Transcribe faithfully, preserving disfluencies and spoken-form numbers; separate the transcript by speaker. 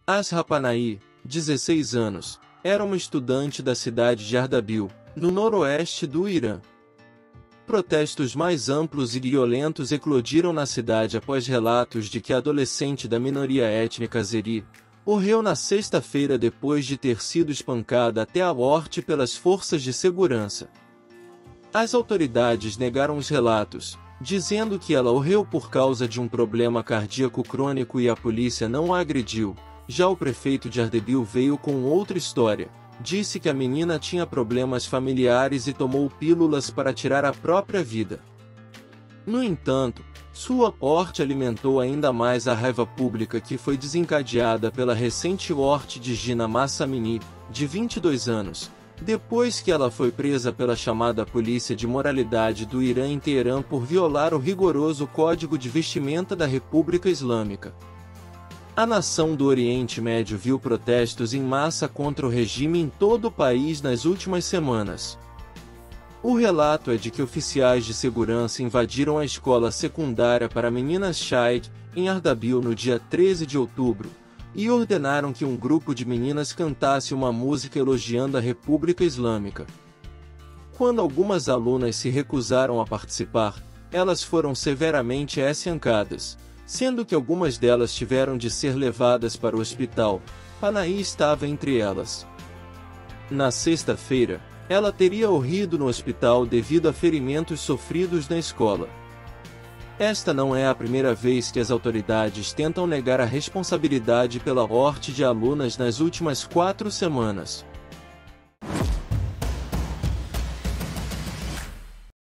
Speaker 1: Asra Panahi, dezesseis anos, era uma estudante da cidade de Ardabil, no noroeste do Irã. Protestos mais amplos e violentos eclodiram na cidade após relatos de que a adolescente da minoria étnica Azeri morreu na sexta-feira depois de ter sido espancada até a morte pelas forças de segurança. As autoridades negaram os relatos, dizendo que ela morreu por causa de um problema cardíaco crônico e a polícia não a agrediu. Já o prefeito de Ardabil veio com outra história. Disse que a menina tinha problemas familiares e tomou pílulas para tirar a própria vida. No entanto, sua morte alimentou ainda mais a raiva pública que foi desencadeada pela recente morte de Gina Mahsa Amini, de vinte e dois anos, depois que ela foi presa pela chamada Polícia de Moralidade do Irã em Teherã por violar o rigoroso Código de Vestimenta da República Islâmica. A nação do Oriente Médio viu protestos em massa contra o regime em todo o país nas últimas semanas. O relato é de que oficiais de segurança invadiram a escola secundária para meninas Shahid, em Ardabil no dia treze de outubro, e ordenaram que um grupo de meninas cantasse uma música elogiando a República Islâmica. Quando algumas alunas se recusaram a participar, elas foram severamente espancadas, sendo que algumas delas tiveram de ser levadas para o hospital. Panahi estava entre elas. Na sexta-feira, ela teria morrido no hospital devido a ferimentos sofridos na escola. Esta não é a primeira vez que as autoridades tentam negar a responsabilidade pela morte de alunas nas últimas quatro semanas.